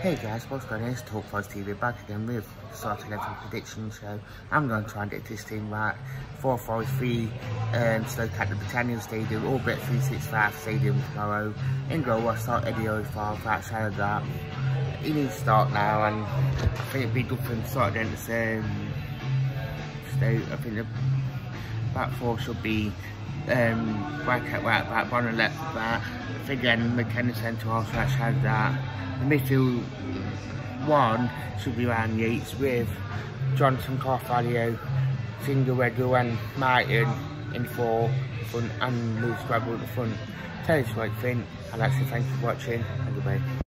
Hey guys, what's going on? It's Talk Fuzz TV back again with Start 11 prediction show. I'm going to try and get this team right. 4-4-3, Stoke at the Britannia Stadium, all bet 365 Stadium tomorrow. In goal, I'll start Eddie O'Farrell, outside of that. He needs to start now, and I think it'd be good for him to start against Stoke. I think the back four should be right back, Bonner left back. Again, McKenna centre also outside of that. The midfield one should be around Yates with Johnson, Carvalho, Fingerwedder and Martin in front and Lewis Grabble at the front. Tell us what you think, and actually thanks for watching and goodbye.